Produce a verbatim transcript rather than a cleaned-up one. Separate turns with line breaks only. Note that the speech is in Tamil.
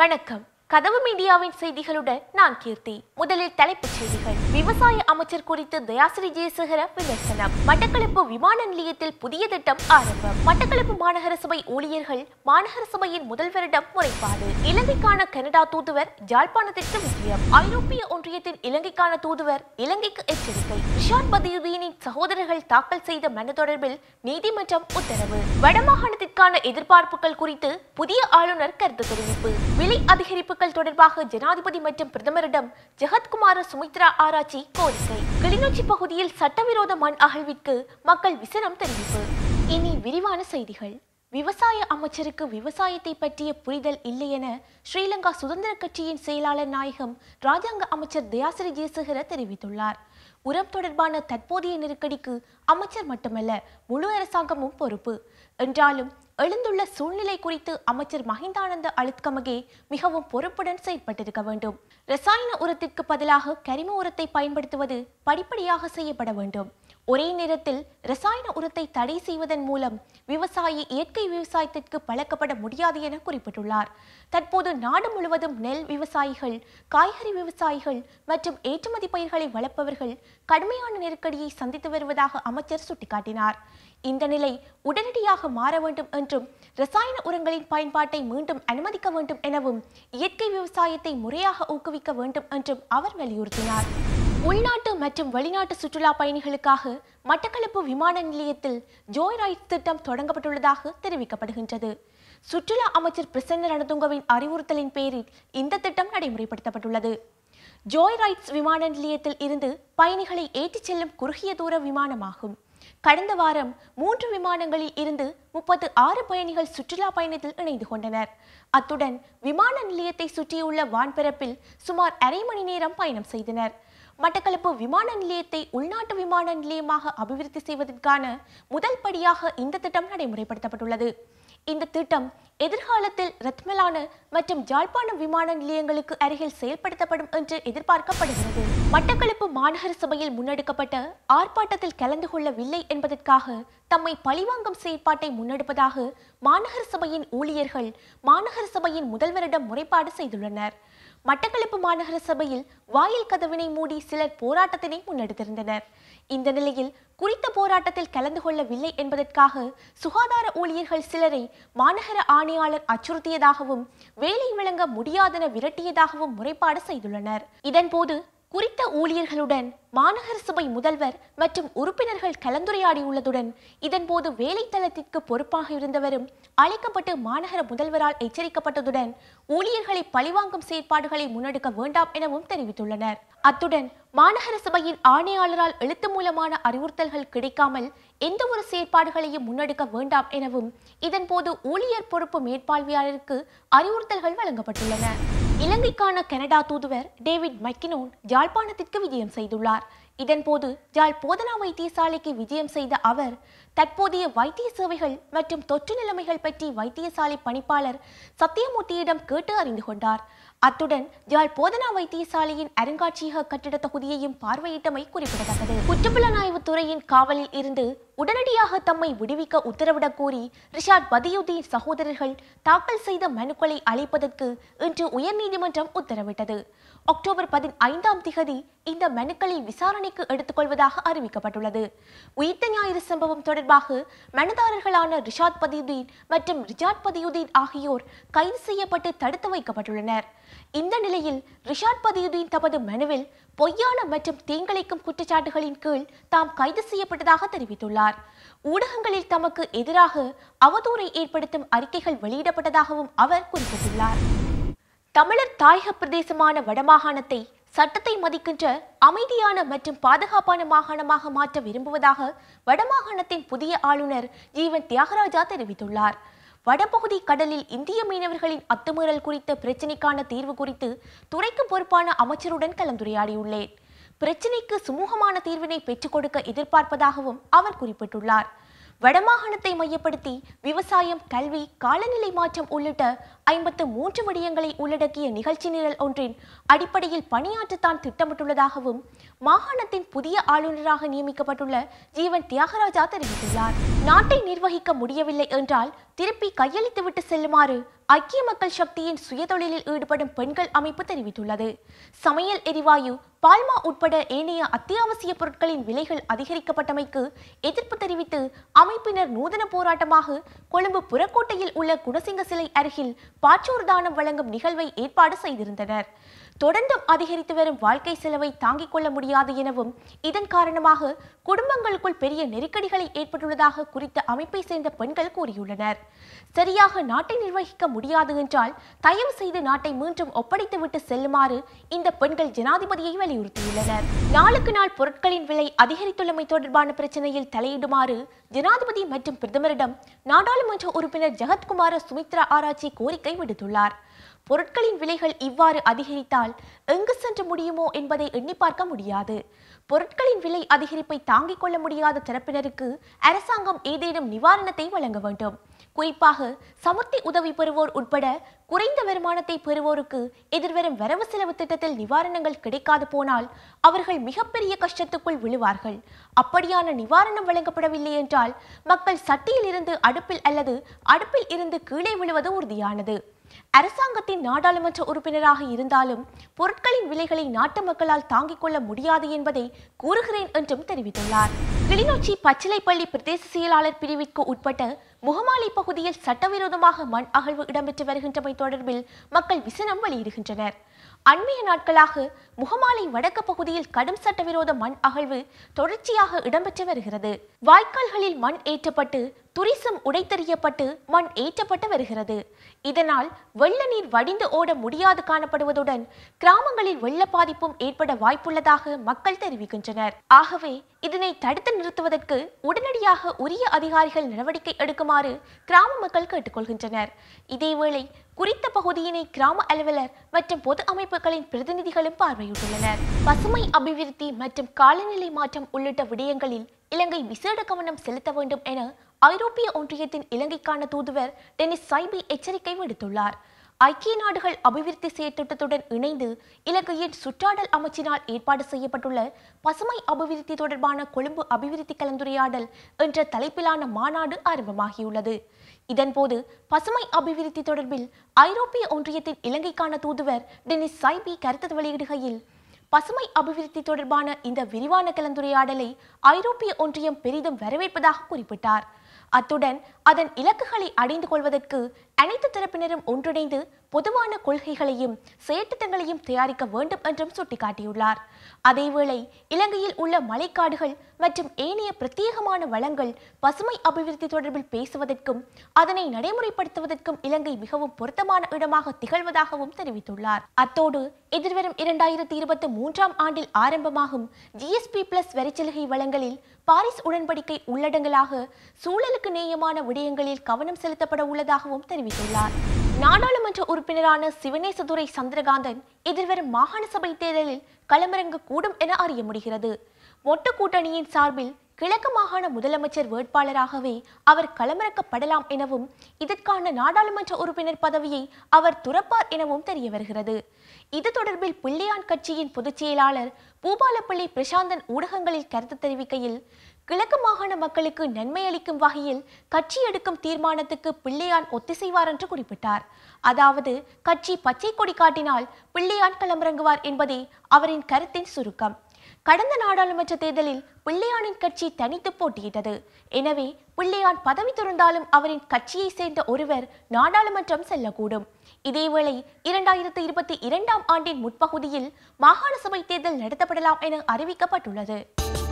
வணக்கம். கதவு மீடியாவின் செய்திகளுடன் நான் கீர்த்தி. முதலில் தலைப்புச் செய்திகள். விவசாய அமைச்சர் குறித்து தயாசிரி ஜெயசேகர விமர்சனம். மட்டக்களப்பு விமான நிலையத்தில் புதிய திட்டம் ஆரம்பம். மட்டக்களப்பு மாநகர சபை ஊழியர்கள் மாநகர சபையின் முதல்வரிடம் முறைப்பாடு. இலங்கைக்கான கனடா தூதுவர் ஜாழ்ப்பாணத்திற்கு விஜயம். ஐரோப்பிய ஒன்றியத்தின் இலங்கைக்கான தூதுவர் இலங்கைக்கு எச்சரிக்கை. ரிஷாட் பதியுதீனின் சகோதரர்கள் தாக்கல் செய்த மனு தொடர்பில் நீதிமன்றம் உத்தரவு. வடமாகாணத்திற்கான எதிர்பார்ப்புகள் குறித்து புதிய ஆளுநர் கருத்து தெரிவிப்பு. விலை அதிகரிப்பு தொடர்பாக ஜனாதிபதி மற்றும் பிரதமரிடம் ஜகத் குமார சுமித்ரா ஆராய்ச்சி கோரிக்கை. கிளிநொச்சி பகுதியில் சட்டவிரோத மண் அகழ்விற்கு மக்கள் விசனம் தெரிவிப்பு. இனி விரிவான செய்திகள். விவசாய அமைச்சருக்கு விவசாயத்தை பற்றிய புரிதல் இல்லை என ஸ்ரீலங்கா சுதந்திர கட்சியின் செயலாளர் நாயகம் ராஜாங்க அமைச்சர் தயாசிரி ஜெயசேகர தெரிவித்துள்ளார். உரம் தொடர்பான தற்போதைய நெருக்கடிக்கு அமைச்சர் மட்டுமல்ல முழு அரசாங்கமும் பொறுப்பு என்றாலும் எழுந்துள்ள சூழ்நிலை குறித்து அமைச்சர் மஹிந்தானந்த அழுத்கமகே மிகவும் பொறுப்புடன் செயற்பட்டிருக்க வேண்டும். ரசாயன உரத்திற்கு பதிலாக கரிம உரத்தை பயன்படுத்துவது படிப்படியாக செய்யப்பட வேண்டும். ஒரே நேரத்தில் ரசாயன உரத்தை தடை செய்வதன் மூலம் விவசாயி இயற்கை விவசாயத்திற்கு பழக்கப்பட முடியாது என குறிப்பிட்டுள்ளார். தற்போது நாடு முழுவதும் நெல் விவசாயிகள், காய்கறி விவசாயிகள் மற்றும் ஏற்றுமதி பயிர்களை வளர்ப்பவர்கள் கடுமையான நெருக்கடியை சந்தித்து வருவதாக அமைச்சர் சுட்டிக்காட்டினார். இந்த நிலை உடனடியாக மாற வேண்டும் என்றும் ரசாயன உரங்களின் பயன்பாட்டை மீண்டும் அனுமதிக்க வேண்டும் எனவும் இயற்கை விவசாயத்தை முறையாக ஊக்குவிக்க வேண்டும் என்றும் அவர் வலியுறுத்தினார். உள்நாட்டு மற்றும் வெளிநாட்டு சுற்றுலா பயணிகளுக்காக மட்டக்களப்பு விமான நிலையத்தில் ஜோய் ரைட்ஸ் திட்டம் தொடங்கப்பட்டுள்ளதாக தெரிவிக்கப்படுகின்றது. சுற்றுலா அமைச்சர் பிரசன்ன ரணதுங்கவின் அறிவுறுத்தலின் பேரில் இந்த திட்டம் நடைமுறைப்படுத்தப்பட்டுள்ளது. ஜோய் ரைட்ஸ் விமான நிலையத்தில் இருந்து பயணிகளை ஏற்றிச் செல்லும் குறுகிய தூர விமானமாகும். கடந்த வாரம் மூன்று விமானங்களில் இருந்து முப்பத்து ஆறு பயணிகள் சுற்றுலா பயணத்தில் இணைந்து கொண்டனர். அத்துடன் விமான நிலையத்தை சுற்றியுள்ள வான்பரப்பில் சுமார் அரை மணி நேரம் பயணம் செய்தனர். மட்டக்களப்பு விமான நிலையத்தை உள்நாட்டு விமான நிலையமாக அபிவிருத்தி செய்வதற்கான முதல் படியாக இந்த திட்டம் நடைமுறைப்படுத்தப்பட்டுள்ளது. இந்த திட்டம் எதிர்காலத்தில் ரத்மலான மற்றும் ஜாழ்ப்பாணம் விமான நிலையங்களுக்கு அருகில் செயல்படுத்தப்படும் என்று எதிர்பார்க்கப்படுகிறது. மட்டக்களப்பு மாநகர சபையில் முன்னெடுக்கப்பட்ட ஆர்ப்பாட்டத்தில் கலந்து கொள்ளவில்லை என்பதற்காக தம்மை பழிவாங்கும் செயற்பாட்டை முன்னெடுப்பதாக மாநகர சபையின் ஊழியர்கள் மாநகர சபையின் முதல்வரிடம் முறைப்பாடு செய்துள்ளனர். மட்டக்களப்பு மாநகர சபையில் வாயில் கதவினை மூடி சிலர் போராட்டத்தினை முன்னெடுத்திருந்தனர். இந்த நிலையில் குறித்த போராட்டத்தில் கலந்து கொள்ளவில்லை என்பதற்காக சுகாதார ஊழியர்கள் சிலரை மாநகர ஆணையாளர் அச்சுறுத்தியதாகவும் வேலை வழங்க முடியாதென விரட்டியதாகவும் முறைப்பாடு செய்துள்ளனர். இதன்போது குறித்த ஊழியர்களுடன் மாநகர சபை முதல்வர் மற்றும் உறுப்பினர்கள் கலந்துரையாடியுள்ளதுடன் இதன்போது வேலை தளத்திற்கு பொறுப்பாக இருந்தவரும் அழைக்கப்பட்டு மாநகர முதல்வரால் எச்சரிக்கப்பட்டதுடன் ஊழியர்களை பழிவாங்கும் செயற்பாடுகளை முன்னெடுக்க வேண்டாம் எனவும் தெரிவித்துள்ளனர். அத்துடன் மாநகர சபையின் ஆணையாளரால் எழுத்து மூலமான அறிவுறுத்தல்கள் கிடைக்காமல் எந்த ஒரு செயற்பாடுகளையும் முன்னெடுக்க வேண்டாம் எனவும் இதன்போது ஊழியர் பொறுப்பு மேற்பார்வையாளருக்கு அறிவுறுத்தல்கள் வழங்கப்பட்டுள்ளன. இலங்கைக்கான கனடா தூதுவர் டேவிட் மெக்கினோன் ஜாழ்ப்பாணத்திற்கு விஜயம் செய்துள்ளார். இதன்போது ஜாழ் போதனா வைத்தியசாலைக்கு விஜயம் செய்த அவர் தற்போதைய வைத்திய சேவைகள் மற்றும் தொற்று நிலைமைகள் பற்றி வைத்தியசாலை பணிப்பாளர் சத்தியமூர்த்தியிடம் கேட்டு அறிந்து கொண்டார். அத்துடன் ஜாழ் போதனா வைத்தியசாலையின் அருங்காட்சியக கட்டிட தொகுதியையும் பார்வையிட்டமை குறிப்பிடத்தக்கது. குற்றப்புலனாய்வு துறையின் காவலில் இருந்து உடனடியாக தம்மை விடுவிக்க உத்தரவிடக் கோரி ரிஷாட் பதியுதீன் சகோதரர்கள் தாக்கல் செய்த மனுக்களை அளிப்பதற்கு இன்று உயர்நீதிமன்றம் உத்தரவிட்டது. அக்டோபர் பதினைந்தாம் திகதி இந்த மனுக்களை விசாரணைக்கு எடுத்துக்கொள்வதாக அறிவிக்கப்பட்டுள்ளது. உயிர்த்த ஞாயிறு சம்பவம் தொடர்பாக மனுதாரர்களான ரிஷாத் பதியுதீன் மற்றும் ரிஷாட் பதியுதீன் ஆகியோர் கைது செய்யப்பட்டு தடுத்து வைக்கப்பட்டுள்ளனர். இந்த நிலையில் ரிஷாட் பதியுதீன் தமது மனுவில் பொய்யான மற்றும் தீங்கிழைக்கும் குற்றச்சாட்டுகளின் கீழ் தாம் கைது செய்யப்பட்டதாக தெரிவித்துள்ளார். ஊடகங்களில் தமக்கு எதிராக அவதூறை ஏற்படுத்தும் அறிக்கைகள் வெளியிடப்பட்டதாகவும் அவர் குறிப்பிட்டுள்ளார். தமிழர் தாயக பிரதேசமான வடமாகாணத்தை சட்டத்தை மதிக்கின்ற அமைதியான மற்றும் பாதுகாப்பான மாகாணமாக மாற்ற விரும்புவதாக வடமாகாணத்தின் புதிய ஆளுநர் ஜீவன் தியாகராஜா தெரிவித்துள்ளார். வடபகுதி கடலில் இந்திய மீனவர்களின் அத்துமீறல் குறித்த பிரச்சினைக்கான தீர்வு குறித்து துறைக்கு பொறுப்பான அமைச்சருடன் கலந்துரையாடியுள்ளேன். பிரச்சினைக்கு சுமூகமான தீர்வினை பெற்றுக் கொடுக்க எதிர்பார்ப்பதாகவும் அவர் குறிப்பிட்டுள்ளார். வடமாகாணத்தை மையப்படுத்தி விவசாயம், கல்வி, காலநிலை மாற்றம் உள்ளிட்ட ஐம்பத்து மூன்று விடயங்களை உள்ளடக்கிய நிகழ்ச்சி நிரல் ஒன்றின் அடிப்படையில் பணியாற்றத்தான் திட்டமிட்டுள்ளதாகவும் மாகாணத்தின் புதிய ஆளுநராக நியமிக்கப்பட்டுள்ள ஜீவன் தியாகராஜா தெரிவித்துள்ளார். நாட்டை நிர்வகிக்க முடியவில்லை என்றால் திருப்பி கையளித்துவிட்டு செல்லுமாறு ஐக்கிய மக்கள் சக்தியின் சுயதொழிலில் ஈடுபடும் பெண்கள் அமைப்பு தெரிவித்துள்ளது. சமையல் எரிவாயு, பால்மா உட்பட ஏனைய அத்தியாவசிய பொருட்களின் விலைகள் அதிகரிக்கப்பட்டமைக்கு எதிர்ப்பு தெரிவித்து அமைப்பினர் நூதன போராட்டமாக கொழும்பு புறக்கோட்டையில் உள்ள குணசிங்க சிலை அருகில் பாச்சோர் தானம் வழங்கும் நிகழ்வை ஏற்பாடு செய்திருந்தனர். தொடர்ந்தும் அதிகரித்து வரும் வாழ்க்கை செலவை தாங்கிக் கொள்ள முடியாது எனவும் இதன் காரணமாக குடும்பங்களுக்குள் பெரிய நெருக்கடிகளை ஏற்பட்டுள்ளதாக குறித்த அமைப்பை சேர்ந்த பெண்கள் கூறியுள்ளனர். சரியாக நாட்டை நிர்வகிக்க முடியாது என்றால் தயவு செய்து நாட்டை மீண்டும் ஒப்படைத்துவிட்டு செல்லுமாறு இந்த பெண்கள் ஜனாதிபதியை வலியுறுத்தியுள்ளனர். நாளுக்கு நாள் பொருட்களின் விலை அதிகரித்துள்ளமை தொடர்பான பிரச்சனையில் தலையிடுமாறு ஜனாதிபதி மற்றும் பிரதமரிடம் நாடாளுமன்ற உறுப்பினர் ஜகத் குமார சுமித்ரா ஆராய்ச்சி கோரிக்கை விடுத்துள்ளார். பொருட்களின் விலைகள் இவ்வாறு அதிகரித்தால் எங்கு சென்று முடியுமோ என்பதை எண்ணி பார்க்க முடியாது. பொருட்களின் விலை அதிகரிப்பை தாங்கிக் கொள்ள முடியாத தரப்பினருக்கு அரசாங்கம் ஏதேனும் நிவாரணத்தை வழங்க வேண்டும். குறிப்பாக சமுர்த்தி உதவி பெறுவோர் உட்பட குறைந்த வருமானத்தை பெறுவோருக்கு எதிர்வரும் வரவு செலவு திட்டத்தில் நிவாரணங்கள் கிடைக்காது போனால் அவர்கள் மிகப்பெரிய கஷ்டத்துக்குள் விழுவார்கள். அப்படியான நிவாரணம் வழங்கப்படவில்லை என்றால் மக்கள் சட்டியில் இருந்து அடுப்பில் அல்லது அடுப்பில் இருந்து கீழே விழுவது உறுதியானது. அரசாங்கத்தின் நாடாளுமன்ற உறுப்பினராக இருந்தாலும் பொருட்களின் விலைகளை நாட்டு மக்களால் தாங்கிக் கொள்ள முடியாது என்பதை கூறுகிறேன் என்றும் தெரிவித்துள்ளார். கிளிநொச்சி பச்சிலைப்பள்ளி பிரதேச செயலாளர் பிரிவிற்கு உட்பட்ட முகமாலை பகுதியில் சட்டவிரோதமாக மண் அகழ்வு இடம்பெற்று வருகின்றமை தொடர்பில் மக்கள் விசனம் வெளியிடுகின்றனர். அண்மைய நாட்களாக முகமாலை வடக்கு பகுதியில் கடும் சட்டவிரோத மண் அகழ்வு தொடர்ச்சியாக இடம்பெற்று வருகிறது. வாய்க்கால்களில் மண் ஏற்றப்பட்டு துரிசம் உடைத்தெறியப்பட்டு மண் ஏற்றப்பட்டு வருகிறது. இதனால் வெள்ள நீர் வடிந்து ஓட முடியாது காணப்படுவதுடன் கிராமங்களில் வெள்ள பாதிப்பும் ஏற்பட வாய்ப்புள்ளதாக மக்கள் தெரிவிக்கின்றனர். ஆகவே இதனை தடுத்து நிறுத்துவதற்கு உடனடியாக உரிய அதிகாரிகள் நடவடிக்கை எடுக்குமாறு கிராம மக்கள் கேட்டுக்கொள்கின்றனர். இதேவேளை குறித்த பகுதியினை கிராம அலுவலர் மற்றும் பொது அமைப்புகளின் பிரதிநிதிகளும் பார்வையிட்டுள்ளனர். பசுமை அபிவிருத்தி மற்றும் காலநிலை மாற்றம் உள்ளிட்ட விடயங்களில் இலங்கை விசேட கவனம் செலுத்த வேண்டும் என ஐரோப்பிய ஒன்றியத்தின் இலங்கைக்கான தூதுவர் டெனிஸ் சைபி எச்சரிக்கை விடுத்துள்ளார். ஐக்கிய நாடுகள் அபிவிருத்தி செயற்திட்டத்துடன் இணைந்து இலங்கையின் சுற்றாடல் அமைச்சினால் ஏற்பாடு செய்யப்பட்டுள்ள பசுமை அபிவிருத்தி தொடர்பான கொழும்பு அபிவிருத்தி கலந்துரையாடல் என்ற தலைப்பிலான மாநாடு ஆரம்பமாகியுள்ளது. இதன்போது பசுமை அபிவிருத்தி தொடர்பில் ஐரோப்பிய ஒன்றியத்தின் இலங்கைக்கான தூதுவர் டெனிஸ் சைபி கருத்து வெளியிடுகையில், பசுமை அபிவிருத்தி தொடர்பான இந்த விரிவான கலந்துரையாடலை ஐரோப்பிய ஒன்றியம் பெரிதும் வரவேற்பதாக குறிப்பிட்டார். அத்துடன் அதன் இலக்குகளை அடைந்து கொள்வதற்கு அனைத்து தரப்பினரும் ஒன்றிணைந்து பொதுவான கொள்கைகளையும் செயற்திட்டங்களையும் தயாரிக்க வேண்டும் என்றும் சுட்டிக்காட்டியுள்ளார். அதேவேளை இலங்கையில் உள்ள மலைக்காடுகள் மற்றும் ஏனைய பிரத்யேகமான வளங்கள் பசுமை அபிவிருத்தி தொடர்பில் பேசுவதற்கும் அதனை நடைமுறைப்படுத்துவதற்கும் இலங்கை மிகவும் பொருத்தமான இடமாக திகழ்வதாகவும் தெரிவித்துள்ளார். அத்தோடு எதிர்வரும் இரண்டாயிரத்தி இருபத்தி மூன்றாம் ஆண்டில் ஆரம்பமாகும் ஜிஎஸ்பி பிளஸ் வரிச்சலுகை வளங்களில் பாரிஸ் உடன்படிக்கை உள்ளடங்கலாக சூழலுக்கு நேயமான விடயங்களில் கவனம் செலுத்தப்பட உள்ளதாகவும் தெரிவித்துள்ளார். நாடாளுமன்ற உறுப்பினரான சிவனேசதுரை சந்திரகாந்தன் எதிர்வரும் மாகாண சபை தேர்தலில் களமிறங்க கூடும் என அறிய முடிகிறது. மொட்டு கூட்டணியின் சார்பில் கிழக்கு மாகாண முதலமைச்சர் வேட்பாளராகவே அவர் களமிறக்கப்படலாம் எனவும் இதற்கான நாடாளுமன்ற உறுப்பினர் பதவியை அவர் துறப்பார் எனவும் தெரிய வருகிறது. இது தொடர்பில் பிள்ளையான் கட்சியின் பொதுச் செயலாளர் பூபாலப்பள்ளி பிரசாந்தன் ஊடகங்களில் கருத்து தெரிவிக்கையில், கிழக்கு மாகாண மக்களுக்கு நன்மை அளிக்கும் வகையில் கட்சி எடுக்கும் தீர்மானத்துக்கு பிள்ளையான் ஒத்திசைவார் என்று குறிப்பிட்டார். அதாவது கட்சி பச்சை கொடி காட்டினால் பிள்ளையான் களமிறங்குவார் என்பதே அவரின் கருத்தின் சுருக்கம். கடந்த நாடாளுமன்ற தேர்தலில் பிள்ளையானின் கட்சி தனித்து போட்டியிட்டது. எனவே பிள்ளையான் பதவி துறந்தாலும் அவரின் கட்சியை சேர்ந்த ஒருவர் நாடாளுமன்றம் செல்லக்கூடும். இதேவேளை இரண்டாயிரத்தி இருபத்தி இரண்டாம் ஆண்டின் முற்பகுதியில் மாகாண சபை தேர்தல் நடத்தப்படலாம் என அறிவிக்கப்பட்டுள்ளது.